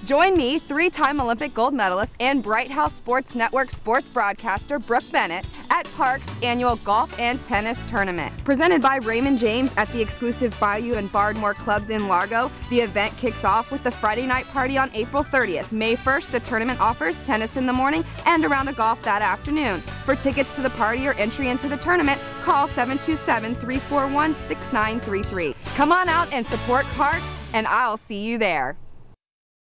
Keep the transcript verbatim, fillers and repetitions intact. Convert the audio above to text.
Join me, three-time Olympic gold medalist and Bright House Sports Network sports broadcaster Brooke Bennett at PARC's annual golf and tennis tournament. Presented by Raymond James at the exclusive Bayou and Bardmore clubs in Largo, the event kicks off with the Friday night party on April thirtieth. May first, the tournament offers tennis in the morning and a round of golf that afternoon. For tickets to the party or entry into the tournament, call seven two seven, three four one, six nine three three. Come on out and support PARC, and I'll see you there.